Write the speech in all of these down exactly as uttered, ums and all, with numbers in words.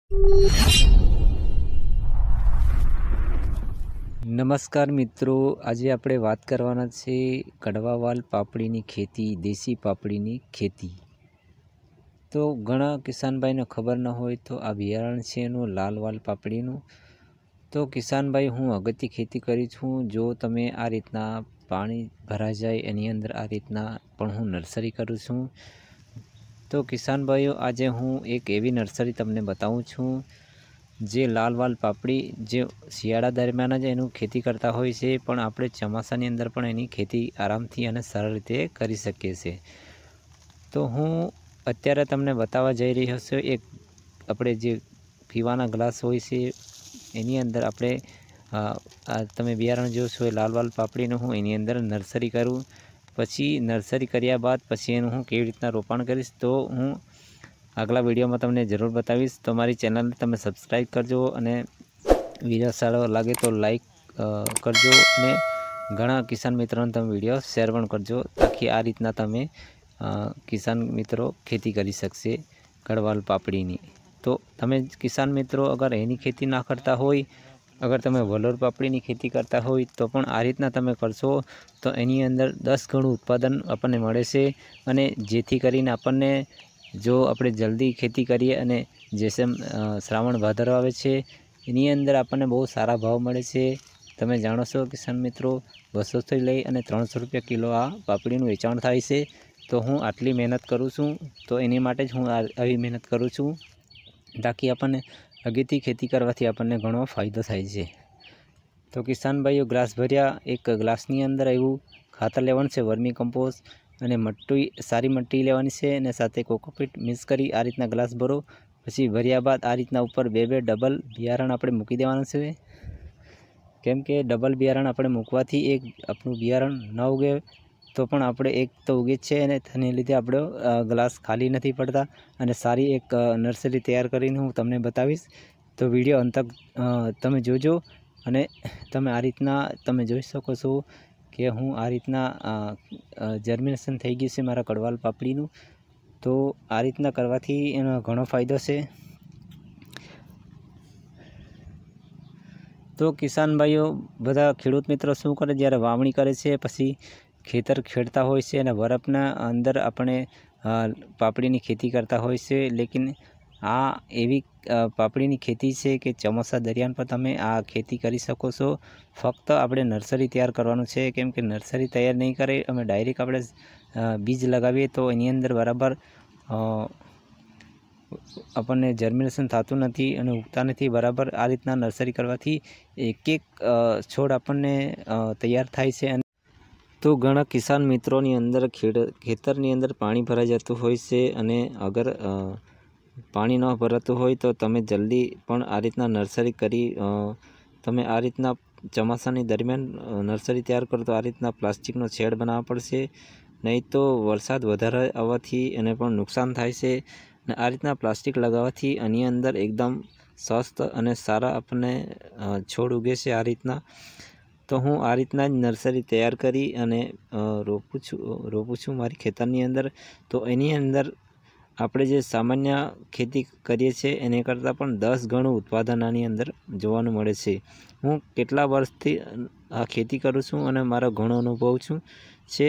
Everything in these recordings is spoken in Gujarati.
નમસ્કાર મિત્રો, આજે આપણે વાત કરવાના છે કડવાવાલ પાપડીની ખેતી, દેશી પાપડીની ખેતી। તો ઘણા કિસાનભાઈને ખબર ન હોય તો આ બિયારણ છે એનું લાલવાલ પાપડીનું। તો કિસાનભાઈ, હું અગત્ય ખેતી કરી છું। જો તમે આ રીતના પાણી ભરાઈ જાય એની અંદર આ રીતના પણ હું નર્સરી કરું છું। તો કિસાનભાઈઓ, આજે હું એક એવી નર્સરી તમને બતાવું છું જે લાલવાલ પાપડી જે શિયાળા દરમિયાન જ એનું ખેતી કરતા હોય છે, પણ આપણે ચોમાસાની અંદર પણ એની ખેતી આરામથી અને સરળ રીતે કરી શકીએ છીએ। તો હું અત્યારે તમને બતાવવા જઈ રહ્યો છું એક આપણે જે પીવાના ગ્લાસ હોય છે એની અંદર આપણે તમે બિયારણ જોશો એ લાલવાલ પાપડીનું હું એની અંદર નર્સરી કરું। પછી નર્સરી કર્યા બાદ પછી એનું હું કેવી રીતના રોપાણ કરીશ તો હું આગલા વિડીયોમાં તમને જરૂર બતાવીશ। તો મારી ચેનલને તમે સબસ્ક્રાઈબ કરજો અને વિડીયો સારો લાગે તો લાઈક કરજો અને ઘણા કિસાન મિત્રોને તમે વિડીયો શેર પણ કરજો, તાકી આ રીતના તમે કિસાન મિત્રો ખેતી કરી શકશે કડવાલ પાપડીની। તો તમે કિસાન મિત્રો અગર એની ખેતી ના કરતા હોય, અગર તમે વલોર પાપડીની ખેતી કરતા હોય તો પણ આ રીતના તમે કરશો તો એની અંદર દસ ગણું ઉત્પાદન આપણને મળે છે। અને જેથી કરીને આપણને જો આપણે જલ્દી ખેતી કરીએ અને જેસમ શ્રાવણ ભાદરવો આવે છે એની અંદર આપણને બહુ સારા ભાવ મળે છે। તમે જાણો છો કિસાન મિત્રો, બસોથી લઈ અને ત્રણસો રૂપિયા કિલો આ પાપડીનું વેચાણ થાય છે। તો હું આટલી મહેનત કરું છું, તો એની માટે જ હું આવી મહેનત કરું છું, તાકી આપણને અગેથી ખેતી કરવાથી આપણને ઘણો ફાયદો થાય છે। તો કિસાન ભાઈઓ, ગ્લાસ ભર્યા એક ગ્લાસની અંદર એવું ખાતર લેવાનું છે, વર્મી કમ્પોસ્ટ અને મટ્ટી, સારી મટ્ટી લેવાની છે અને સાથે કોકોપીટ મિક્સ કરી આ રીતના ગ્લાસ ભરો। પછી ભર્યા બાદ આ રીતના ઉપર બે બે ડબલ બિયારણ આપણે મૂકી દેવાનું છે, કેમ કે ડબલ બિયારણ આપણે મૂકવાથી એક આપણું બિયારણ ન ઉગે તો પણ આપણે એક તો ઉગે જ છે અને તેને લીધે આપણો ગ્લાસ ખાલી નથી પડતા અને સારી એક નર્સરી તૈયાર કરીને હું તમને બતાવીશ। તો વિડીયો અંત તમે જોજો અને તમે આ રીતના તમે જોઈ શકો છો કે હું આ રીતના જર્મિનેશન થઈ ગયું છે મારા કડવાલ પાપડીનું। તો આ રીતના કરવાથી એનો ઘણો ફાયદો છે। તો કિસાન ભાઈઓ, બધા ખેડૂત મિત્રો શું કરે, જ્યારે વાવણી કરે છે પછી ખેતર ખેડતા હોય છે અને બરફના અંદર આપણે પાપડીની ખેતી કરતા હોય છે, લેકિન આ એવી પાપડીની ખેતી છે કે ચોમાસા દરમિયાન પણ તમે આ ખેતી કરી શકો છો। ફક્ત આપણે નર્સરી તૈયાર કરવાનું છે, કેમ કે નર્સરી તૈયાર નહીં કરે અમે ડાયરેક્ટ આપણે બીજ લગાવીએ તો એની અંદર બરાબર આપણને જર્મિનેશન થતું નથી અને ઉગતા નથી બરાબર। આ રીતના નર્સરી કરવાથી એક એક છોડ આપણને તૈયાર થાય છે। અને તો ઘણા કિસાન મિત્રોની અંદર ખેડ ખેતરની અંદર પાણી ભરાઈ જતું હોય છે અને અગર પાણી ન ભરાતું હોય તો તમે જલ્દી પણ આ રીતના નર્સરી કરી તમે આ રીતના ચોમાસાની દરમિયાન નર્સરી તૈયાર કરો તો આ રીતના પ્લાસ્ટિકનો શેડ બનાવવા પડશે, નહીં તો વરસાદ વધારે આવવાથી એને પણ નુકસાન થાય છે। અને આ રીતના પ્લાસ્ટિક લગાવવાથી આની અંદર એકદમ સ્વસ્થ અને સારા આપણને છોડ ઉગે છે આ રીતના। તો હું આ રીતના જ નર્સરી તૈયાર કરી અને રોપું છું રોપું છું મારી ખેતરની અંદર। તો એની અંદર આપણે જે સામાન્ય ખેતી કરીએ છીએ એને કરતાં પણ દસ ગણું ઉત્પાદન આની અંદર જોવાનું મળે છે। હું કેટલા વર્ષથી આ ખેતી કરું છું અને મારો ઘણો અનુભવ છું છે।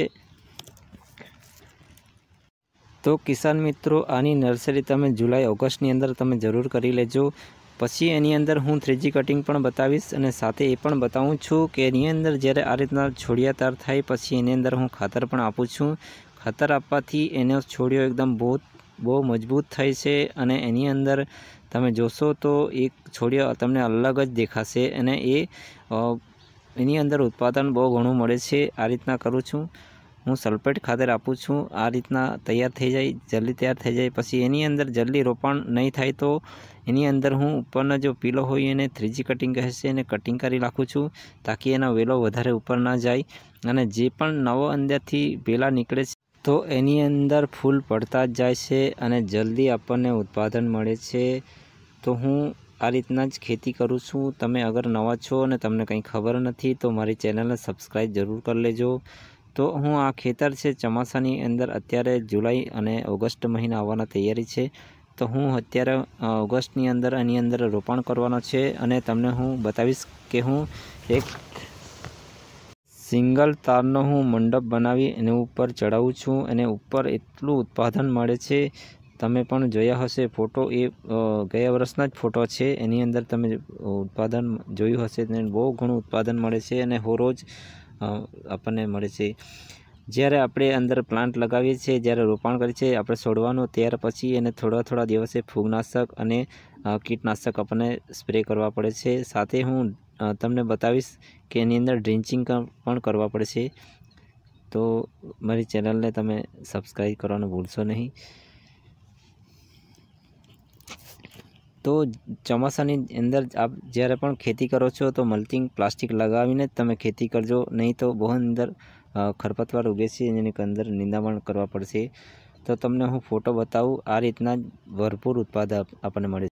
તો કિસાન મિત્રો, આની નર્સરી તમે જુલાઈ ઓગસ્ટની અંદર તમે જરૂર કરી લેજો। પછી એની અંદર હું થ્રીજી કટિંગ પણ બતાવીશ અને સાથે એ પણ બતાવું છું કે એની અંદર જ્યારે આ રીતના છોડિયા તૈયાર થાય પછી એની અંદર હું ખાતર પણ આપું છું। ખાતર આપવાથી એનો છોડિયો એકદમ બહુ બહુ મજબૂત થાય છે અને એની અંદર તમે જોશો તો એક છોડિયો તમને અલગ જ દેખાશે અને એ એની અંદર ઉત્પાદન બહુ ઘણું મળે છે। આ રીતના કરું છું હું, સલ્ફેટ ખાતર આપું છું। આ રીતના તૈયાર થઈ જાય, જલ્દી તૈયાર થઈ જાય પછી એની અંદર જલ્દી રોપાણ નહીં થાય તો એની અંદર હું ઉપરના જો પીલો હોય એને થ્રીજી કટિંગ કહે છે એને કટિંગ કરી નાખું છું, તાકી એનો વેલો વધારે ઉપર ના જાય અને જે પણ નવો અંદરથી વેલા નીકળે છે તો એની અંદર ફૂલ પડતા જ જાય છે અને જલ્દી આપણને ઉત્પાદન મળે છે। તો હું આ રીતના જ ખેતી કરું છું। તમે અગર નવા છો અને તમને કંઈ ખબર નથી તો મારી ચેનલને સબસ્ક્રાઈબ જરૂર કરી લેજો। તો હું આ ખેતર છે ચોમાસાની અંદર અત્યારે જુલાઈ અને ઓગસ્ટ મહિના આવવાના તૈયારી છે, તો હું અત્યારે ઓગસ્ટની અંદર આની અંદર રોપાણ કરવાનો છે અને તમને હું બતાવીશ કે હું એક સિંગલ તારનો હું મંડપ બનાવી એની ઉપર ચડાવું છું અને ઉપર એટલું ઉત્પાદન મળે છે. તમે પણ જોયા હશે ફોટો, એ ગયા વર્ષના જ ફોટો છે. એની અંદર તમે ઉત્પાદન જોયું હશે ને બહુ ઘણું ઉત્પાદન મળે છે અને રોજ આપણને મળે છે. જ્યારે આપણે અંદર પ્લાન્ટ લગાવીએ છીએ, જ્યારે રોપાણ કરીએ છીએ આપણે છોડવાનું, ત્યાર પછી એને થોડા થોડા દિવસે ફૂગનાશક અને કીટનાશક આપણને સ્પ્રે કરવા પડે છે. સાથે હું તમને બતાવીશ કે એની અંદર ડ્રિંચિંગ પણ કરવા પડે છે. તો મારી ચેનલને તમે સબસ્ક્રાઈબ કરવાનું ભૂલશો નહીં. તો ચોમાસાની અંદર આપ જ્યારે પણ ખેતી કરો છો તો મલ્ચિંગ પ્લાસ્ટિક લગાવીને જ તમે ખેતી કરજો, નહીં તો બહુ અંદર ખરપતવાર ઉગે છે જેની અંદર નિંદામણ કરવા પડશે. તો તમને હું ફોટો બતાવું, આ રીતના ભરપૂર ઉત્પાદન આપણને મળે છે.